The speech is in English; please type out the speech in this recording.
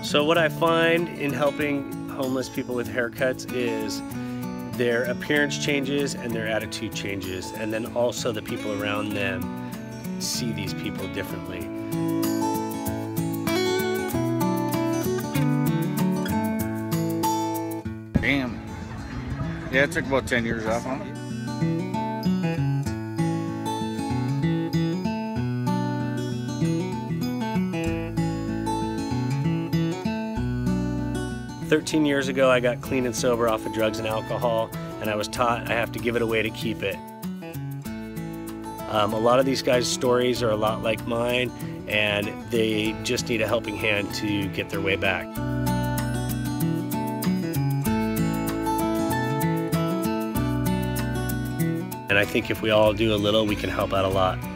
So what I find in helping homeless people with haircuts is their appearance changes and their attitude changes, and then also the people around them see these people differently. Damn. Yeah, it took about 10 years off on it. 13 years ago, I got clean and sober off of drugs and alcohol, and I was taught I have to give it away to keep it. A lot of these guys' stories are a lot like mine, and they just need a helping hand to get their way back. And I think if we all do a little, we can help out a lot.